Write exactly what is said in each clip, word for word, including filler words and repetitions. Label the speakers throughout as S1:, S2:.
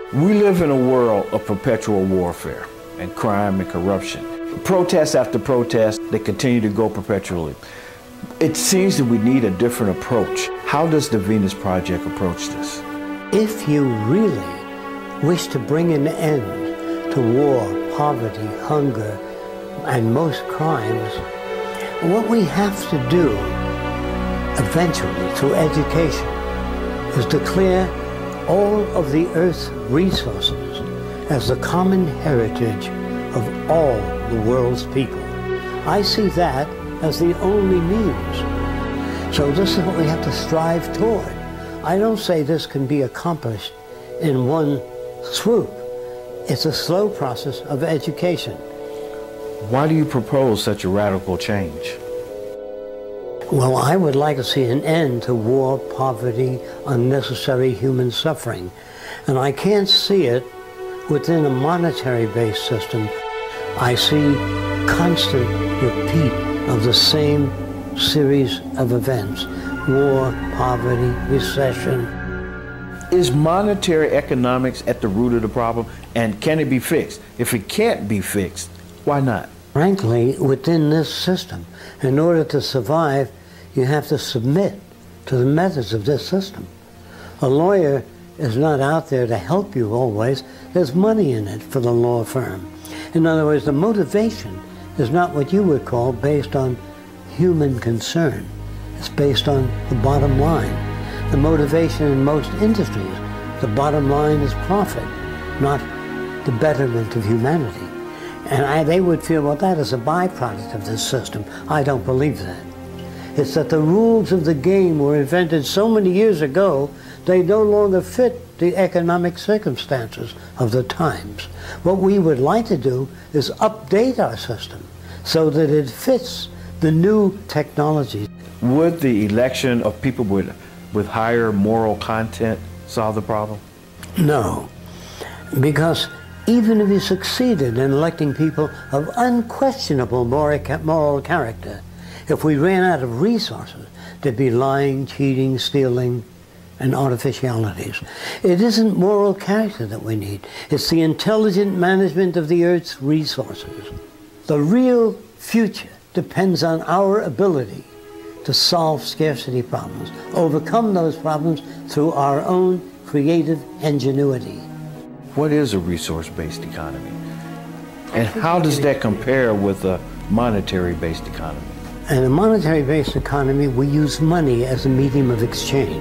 S1: We live in a world of perpetual warfare and crime and corruption. Protest after protest, they continue to go perpetually. It seems that we need a different approach. How does the Venus Project approach this?
S2: If you really wish to bring an end to war, poverty, hunger, and most crimes, what we have to do eventually through education is declare all of the Earth's resources as the common heritage of all the world's people. I see that as the only means. So this is what we have to strive toward. I don't say this can be accomplished in one swoop. It's a slow process of education.
S1: Why do you propose such a radical change?
S2: Well, I would like to see an end to war, poverty, unnecessary human suffering. And I can't see it within a monetary-based system. I see constant repeat of the same series of events: war, poverty, recession.
S1: Is monetary economics at the root of the problem, and can it be fixed? If it can't be fixed, why not?
S2: Frankly, within this system, in order to survive, you have to submit to the methods of this system. A lawyer is not out there to help you always. There's money in it for the law firm. In other words, the motivation is not what you would call based on human concern. It's based on the bottom line. The motivation in most industries, the bottom line is profit, not the betterment of humanity. And I, they would feel, well, that is a byproduct of this system. I don't believe that. It's that the rules of the game were invented so many years ago, they no longer fit the economic circumstances of the times. What we would like to do is update our system so that it fits the new technologies.
S1: Would the election of people with, with higher moral content solve the problem?
S2: No, because even if you succeeded in electing people of unquestionable moral character, if we ran out of resources, there'd be lying, cheating, stealing, and artificialities. It isn't moral character that we need. It's the intelligent management of the Earth's resources. The real future depends on our ability to solve scarcity problems, overcome those problems through our own creative ingenuity.
S1: What is a resource-based economy? And how does that compare with a monetary-based economy?
S2: In a monetary-based economy, we use money as a medium of exchange.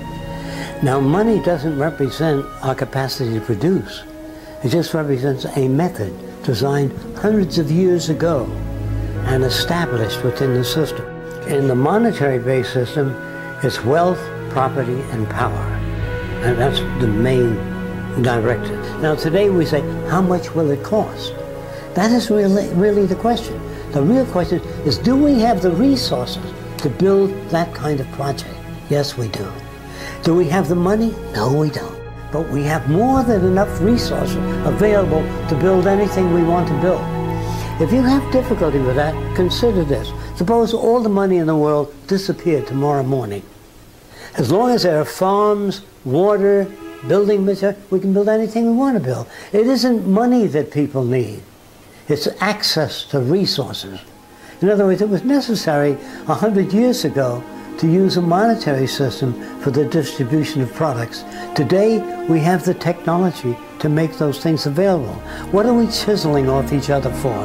S2: Now, money doesn't represent our capacity to produce. It just represents a method designed hundreds of years ago and established within the system. In the monetary-based system, it's wealth, property, and power. And that's the main directive. Now, today we say, how much will it cost? That is really, really the question. The real question is, do we have the resources to build that kind of project? Yes, we do. Do we have the money? No, we don't. But we have more than enough resources available to build anything we want to build. If you have difficulty with that, consider this. Suppose all the money in the world disappeared tomorrow morning. As long as there are farms, water, building material, we can build anything we want to build. It isn't money that people need. It's access to resources. In other words, it was necessary a hundred years ago to use a monetary system for the distribution of products. Today, we have the technology to make those things available. What are we chiseling off each other for?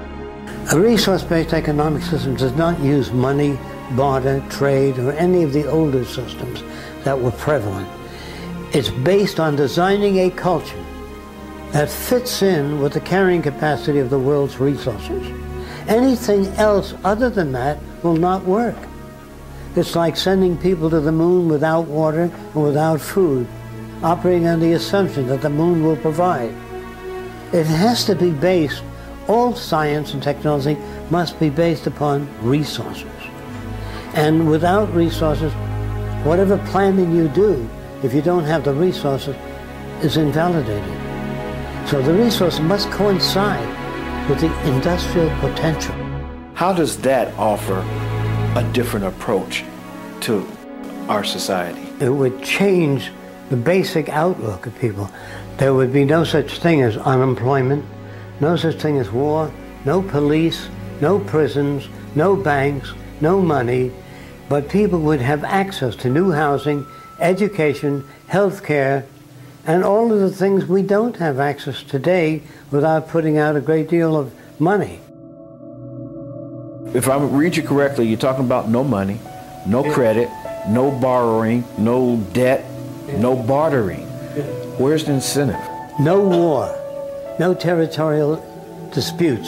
S2: A resource-based economic system does not use money, barter, trade, or any of the older systems that were prevalent. It's based on designing a culture that fits in with the carrying capacity of the world's resources. Anything else other than that will not work. It's like sending people to the moon without water and without food, operating on the assumption that the moon will provide. It has to be based, all science and technology must be based upon resources. And without resources, whatever planning you do, if you don't have the resources, is invalidated. So the resource must coincide with the industrial potential.
S1: How does that offer a different approach to our society?
S2: It would change the basic outlook of people. there would be no such thing as unemployment, no such thing as war, no police, no prisons, no banks, no money, but people would have access to new housing, education, health care, and all of the things we don't have access today without putting out a great deal of money.
S1: If I read you correctly, you're talking about no money, no
S2: Yeah.
S1: credit, no borrowing, no debt,
S2: Yeah.
S1: no bartering.
S2: Yeah.
S1: Where's the incentive?
S2: No war, no territorial disputes,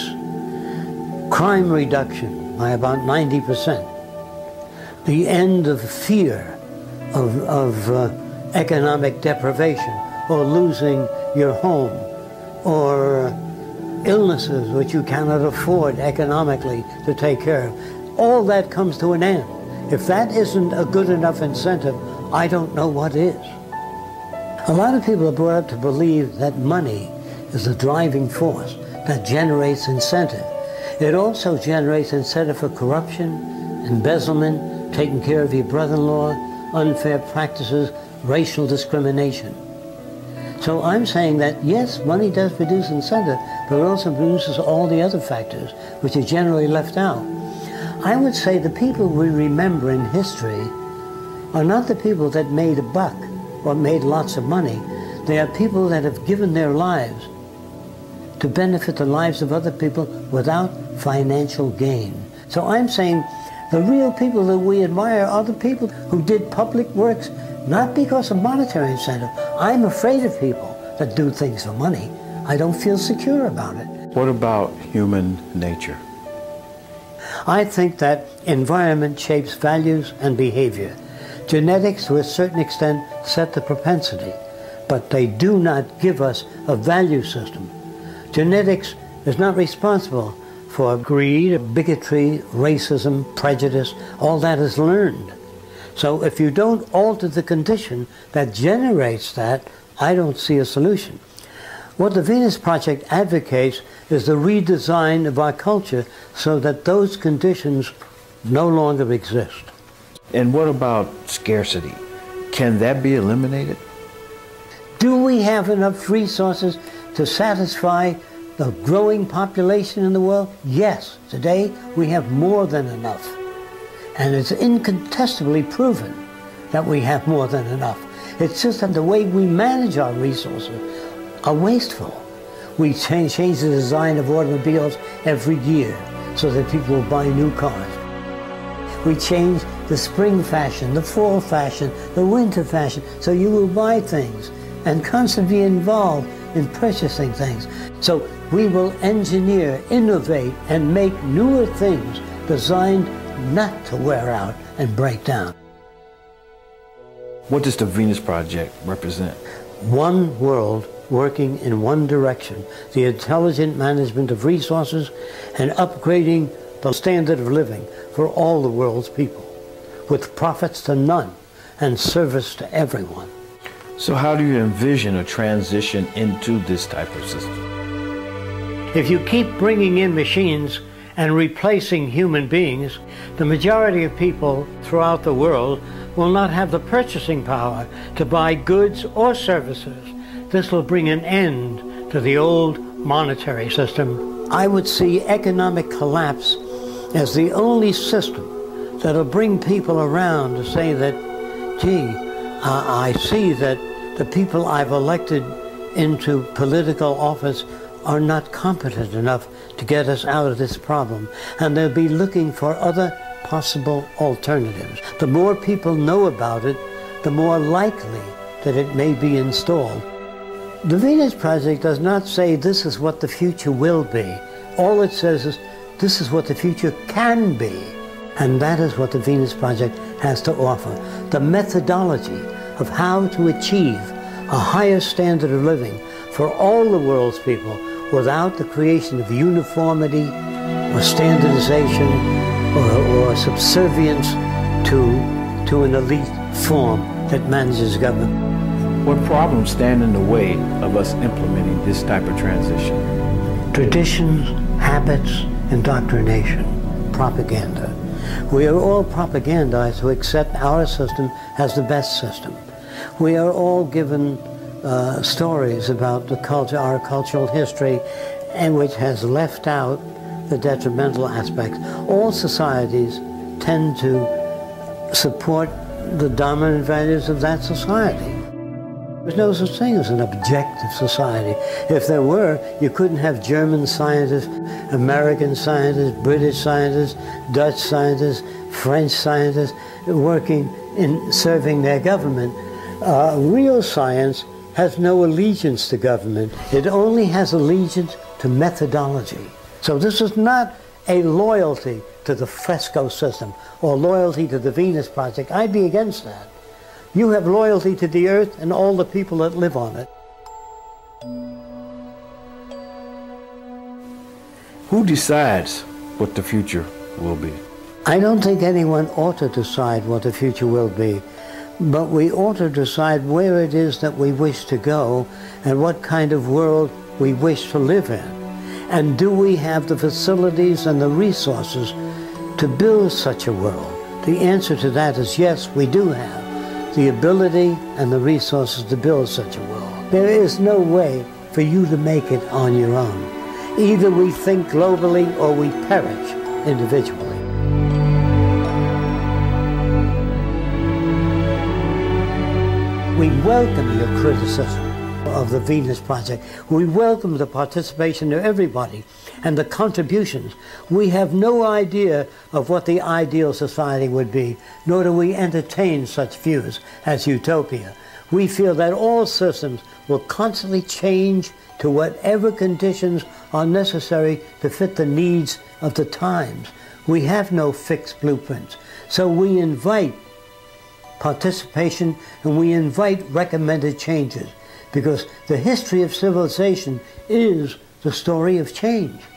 S2: crime reduction by about ninety percent, the end of fear of, of uh, economic deprivation or losing your home or illnesses which you cannot afford economically to take care of. All that comes to an end. If that isn't a good enough incentive, I don't know what is. A lot of people are brought up to believe that money is the driving force that generates incentive. It also generates incentive for corruption, embezzlement, taking care of your brother-in-law, unfair practices, racial discrimination. So I'm saying that yes, money does produce incentive, but it also produces all the other factors which are generally left out. I would say the people we remember in history are not the people that made a buck or made lots of money. They are people that have given their lives to benefit the lives of other people without financial gain. So I'm saying the real people that we admire are the people who did public works not because of monetary incentive. I'm afraid of people that do things for money. I don't feel secure about it.
S1: What about human nature?
S2: I think that environment shapes values and behavior. Genetics, to a certain extent, set the propensity, but they do not give us a value system. Genetics is not responsible for greed, bigotry, racism, prejudice. All that is learned. So if you don't alter the condition that generates that, I don't see a solution. What the Venus Project advocates is the redesign of our culture so that those conditions no longer exist.
S1: And what about scarcity? Can that be eliminated?
S2: Do we have enough resources to satisfy the growing population in the world? Yes. Today we have more than enough. And it's incontestably proven that we have more than enough. It's just that the way we manage our resources are wasteful. We change, change the design of automobiles every year so that people will buy new cars. We change the spring fashion, the fall fashion, the winter fashion, so you will buy things and constantly be involved in purchasing things. So we will engineer, innovate, and make newer things designed not to wear out and break down.
S1: What does the Venus Project represent?
S2: One world working in one direction, the intelligent management of resources and upgrading the standard of living for all the world's people, with profits to none and service to everyone.
S1: So how do you envision a transition into this type of system?
S2: If you keep bringing in machines and replacing human beings, the majority of people throughout the world will not have the purchasing power to buy goods or services. This will bring an end to the old monetary system. I would see economic collapse as the only system that'll bring people around to say that, gee, uh, I see that the people I've elected into political office are not competent enough to get us out of this problem, and they'll be looking for other possible alternatives. The more people know about it, the more likely that it may be installed. The Venus Project does not say this is what the future will be. All it says is this is what the future can be. And that is what the Venus Project has to offer. The methodology of how to achieve a higher standard of living for all the world's people without the creation of uniformity or standardization or, or subservience to, to an elite form that manages government.
S1: What problems stand in the way of us implementing this type of transition?
S2: Traditions, habits, indoctrination, propaganda. We are all propagandized to accept our system as the best system. We are all given uh, stories about the culture, our cultural history, and which has left out the detrimental aspects. All societies tend to support the dominant values of that society. There's no such thing as an objective society. If there were, you couldn't have German scientists, American scientists, British scientists, Dutch scientists, French scientists working in serving their government. Uh, real science has no allegiance to government. It only has allegiance to methodology. So this is not a loyalty to the Fresco system or loyalty to the Venus Project. I'd be against that. You have loyalty to the earth and all the people that live on it.
S1: Who decides what the future will be?
S2: I don't think anyone ought to decide what the future will be, but we ought to decide where it is that we wish to go and what kind of world we wish to live in. And do we have the facilities and the resources to build such a world? The answer to that is yes, we do have the ability and the resources to build such a world. There is no way for you to make it on your own. Either we think globally or we perish individually. We welcome your criticism of the Venus Project. We welcome the participation of everybody and the contributions. We have no idea of what the ideal society would be, nor do we entertain such views as utopia. We feel that all systems will constantly change to whatever conditions are necessary to fit the needs of the times. We have no fixed blueprints, so we invite participation and we invite recommended changes, because the history of civilization is the story of change.